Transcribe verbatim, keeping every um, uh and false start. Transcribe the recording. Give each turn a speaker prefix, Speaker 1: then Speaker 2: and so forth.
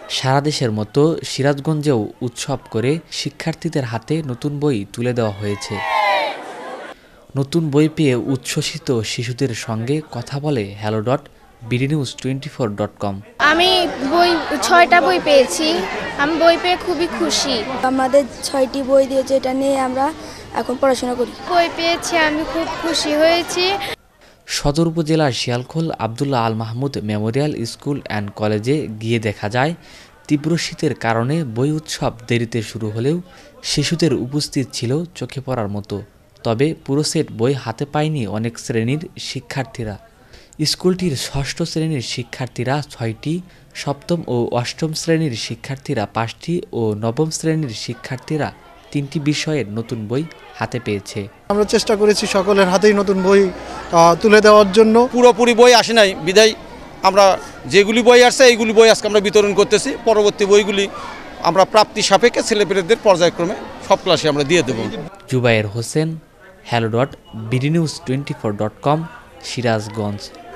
Speaker 1: সারা দেশের মতো সিরাজগঞ্জেও উৎসব করে শিক্ষার্থীদের হাতে নতুন বই তুলে দেওয়া হয়েছে। নতুন বই পেয়ে উচ্ছ্বসিত শিশুদের সঙ্গে কথা বলে hello dot BD news twenty four dot com.
Speaker 2: আমি বই ছয়টা বই পেয়েছি, আমি বই পেয়ে খুবই খুশি।
Speaker 3: আমাদের ছয়টি বই দিয়েছে, এটা নিয়ে আমরা এখন পড়াশোনা করি।
Speaker 2: বই পেয়েছি, আমি খুব খুশি হয়েছি।
Speaker 1: সদর উপজেলার Shialkhol Abdullah Al Mahmud memorial school and কলেজে গিয়ে দেখা যায় তীব্র শীতের কারণে বই উৎসব দেরিতে শুরু হলেও শিশুদের উপস্থিত ছিল চোখে পড়ার মতো। তবে পুরো সেট বই হাতে পায়নি অনেক শ্রেণীর শিক্ষার্থীরা। স্কুলটির ষষ্ঠ শ্রেণীর শিক্ষার্থীরা ছয়টি, সপ্তম ও অষ্টম শ্রেণীর শিক্ষার্থীরা পাঁচটি ও নবম শ্রেণীর শিক্ষার্থীরা তিনটি বিষয়ের নতুন বই হাতে পেয়েছে।
Speaker 4: আমরা চেষ্টা করেছি সকলের হাতেই নতুন বই তুলে দেওয়ার জন্য।
Speaker 5: পুরোপুরি বই আসে নাই বিদায় আমরা যেগুলি বই আসছে এইগুলি বই আজকে আমরা বিতরণ করতেছি। পরবর্তী বইগুলি আমরা প্রাপ্তি সাপেক্ষে ছেলেপেলেদের পর্যায়ক্রমে সব ক্লাসে আমরা দিয়ে দেব।
Speaker 1: Zubair Hossain, hello dot BD news twenty four dot com, Sirajganj.